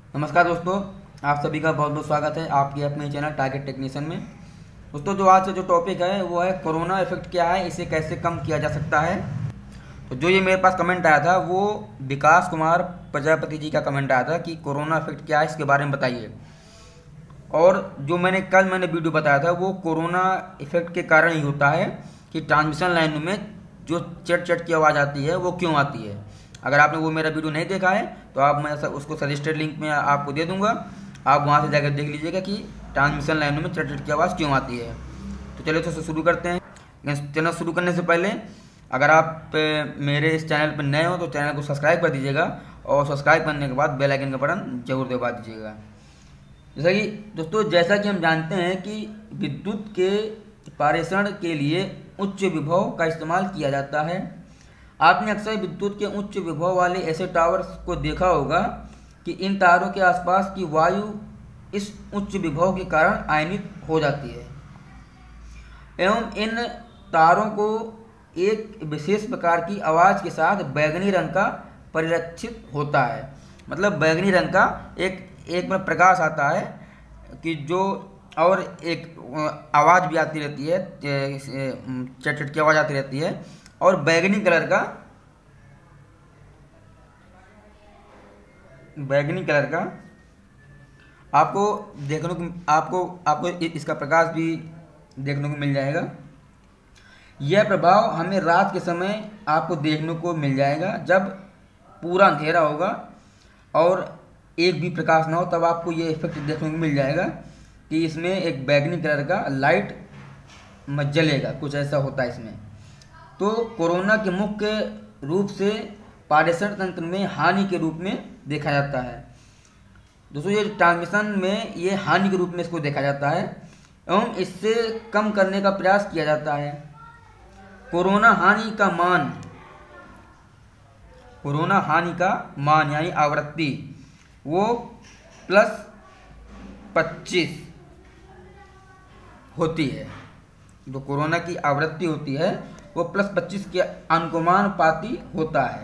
नमस्कार दोस्तों, आप सभी का बहुत बहुत स्वागत है आपके अपने चैनल टारगेट टेक्नीशियन में। दोस्तों, जो आज का जो टॉपिक है वो है कोरोना इफेक्ट क्या है, इसे कैसे कम किया जा सकता है। तो जो ये मेरे पास कमेंट आया था वो विकास कुमार प्रजापति जी का कमेंट आया था कि कोरोना इफेक्ट क्या है, इसके बारे में बताइए। और जो मैंने वीडियो बताया था वो कोरोना इफेक्ट के कारण ही होता है कि ट्रांसमिशन लाइन में जो चट चट की आवाज़ आती है वो क्यों आती है। अगर आपने वो मेरा वीडियो नहीं देखा है तो मैं उसको सजेस्टेड लिंक में आपको दे दूंगा, आप वहाँ से जाकर देख लीजिएगा कि ट्रांसमिशन लाइनों में चट चट की आवाज़ क्यों आती है। तो चलिए तो शुरू करते हैं। चैनल शुरू करने से पहले अगर आप मेरे इस चैनल पर नए हो तो चैनल को सब्सक्राइब कर दीजिएगा और सब्सक्राइब करने के बाद बेल आइकन का बटन जरूर दबा दीजिएगा। जैसा कि हम जानते हैं कि विद्युत के पारेषण के लिए उच्च विभव का इस्तेमाल किया जाता है। आपने अक्सर विद्युत के उच्च विभव वाले ऐसे टावर्स को देखा होगा कि इन तारों के आसपास की वायु इस उच्च विभव के कारण आयनित हो जाती है एवं इन तारों को एक विशेष प्रकार की आवाज़ के साथ बैगनी रंग का परिलक्षित होता है। मतलब बैगनी रंग का एक में प्रकाश आता है कि जो और एक आवाज़ भी आती रहती है, चट चट की आवाज़ आती रहती है और बैगनी कलर का आपको देखने को आपको इसका प्रकाश भी देखने को मिल जाएगा। यह प्रभाव हमें रात के समय आपको देखने को मिल जाएगा जब पूरा अंधेरा होगा और एक भी प्रकाश ना हो, तब आपको ये इफेक्ट देखने को मिल जाएगा कि इसमें एक बैगनी कलर का लाइट जलेगा, कुछ ऐसा होता है इसमें। तो कोरोना के मुख्य रूप से पारेषण तंत्र में हानि के रूप में देखा जाता है। दोस्तों, ये ट्रांसमिशन में ये हानि के रूप में इसको देखा जाता है एवं इससे कम करने का प्रयास किया जाता है। कोरोना हानि का मान यानी आवृत्ति वो +25 होती है। जो कोरोना की आवृत्ति होती है वो +25 के अनुक्रमानुपाती होता है,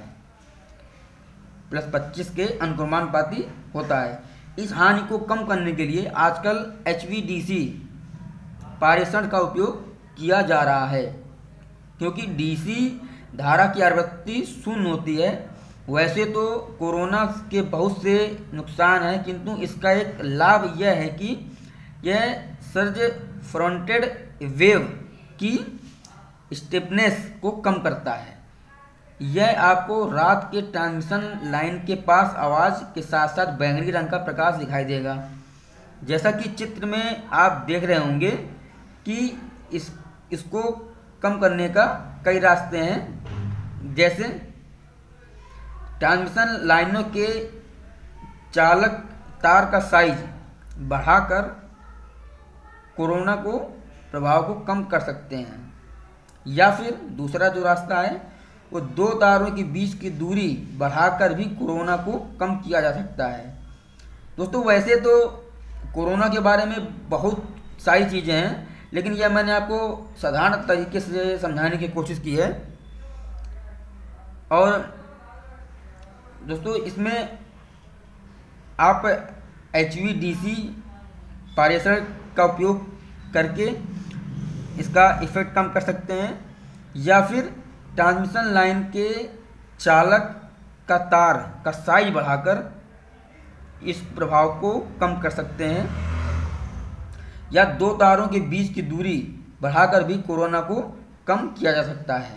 +25 के अनुक्रमानुपाती होता है। इस हानि को कम करने के लिए आजकल HVDC पारेषण का उपयोग किया जा रहा है, क्योंकि DC धारा की आवृत्ति 0 होती है। वैसे तो कोरोना के बहुत से नुकसान हैं, किंतु इसका एक लाभ यह है कि यह सर्ज फ्रंटेड वेव की स्टिफनेस को कम करता है। यह आपको रात के ट्रांसमिशन लाइन के पास आवाज़ के साथ साथ बैंगनी रंग का प्रकाश दिखाई देगा। जैसा कि चित्र में आप देख रहे होंगे कि इसको कम करने का कई रास्ते हैं। जैसे ट्रांसमिशन लाइनों के चालक तार का साइज बढ़ाकर कोरोना को प्रभाव को कम कर सकते हैं, या फिर दूसरा जो रास्ता है वो 2 तारों के बीच की दूरी बढ़ाकर भी कोरोना को कम किया जा सकता है। दोस्तों, वैसे तो कोरोना के बारे में बहुत सारी चीज़ें हैं, लेकिन यह मैंने आपको साधारण तरीके से समझाने की कोशिश की है। और दोस्तों, इसमें आप HVDC पारेषण का उपयोग करके इसका इफेक्ट कम कर सकते हैं, या फिर ट्रांसमिशन लाइन के चालक का तार का साइज बढ़ाकर इस प्रभाव को कम कर सकते हैं, या 2 तारों के बीच की दूरी बढ़ाकर भी कोरोना को कम किया जा सकता है।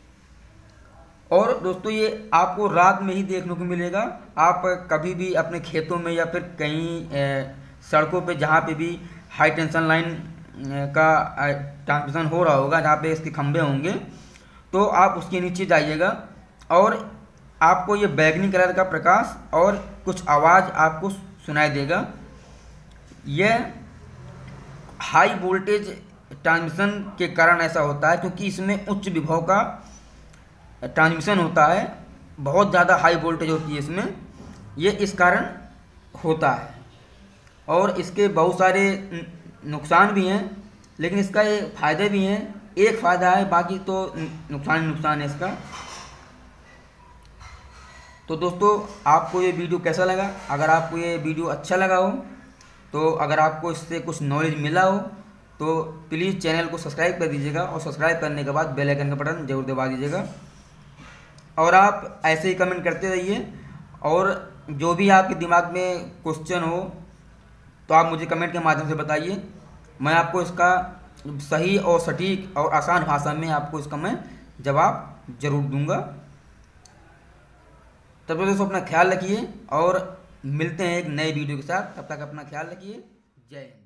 और दोस्तों, ये आपको रात में ही देखने को मिलेगा। आप कभी भी अपने खेतों में या फिर कहीं सड़कों पे जहाँ पे भी हाई टेंशन लाइन का ट्रांसमिशन हो रहा होगा, जहाँ पे इसके खंभे होंगे, तो आप उसके नीचे जाइएगा और आपको ये बैगनी कलर का प्रकाश और कुछ आवाज़ आपको सुनाई देगा। यह हाई वोल्टेज ट्रांसमिशन के कारण ऐसा होता है, क्योंकि इसमें उच्च विभव का ट्रांसमिशन होता है, बहुत ज़्यादा हाई वोल्टेज होती है इसमें, ये इस कारण होता है। और इसके बहुत सारे नुकसान भी हैं, लेकिन इसका ये फ़ायदे भी हैं। एक फ़ायदा है, बाकी तो नुकसान है इसका। तो दोस्तों आपको ये वीडियो कैसा लगा? अगर आपको ये वीडियो अच्छा लगा हो, तो अगर आपको इससे कुछ नॉलेज मिला हो, तो प्लीज़ चैनल को सब्सक्राइब कर दीजिएगा और सब्सक्राइब करने के बाद बेल आइकन का बटन जरूर दबा दीजिएगा। और आप ऐसे ही कमेंट करते रहिए, और जो भी आपके दिमाग में क्वेश्चन हो तो आप मुझे कमेंट के माध्यम से बताइए। मैं आपको इसका सही और सटीक और आसान भाषा में आपको इसका मैं जवाब जरूर दूंगा। तब तक दोस्तों अपना ख्याल रखिए और मिलते हैं एक नए वीडियो के साथ। तब तक अपना ख्याल रखिए। जय हिंद।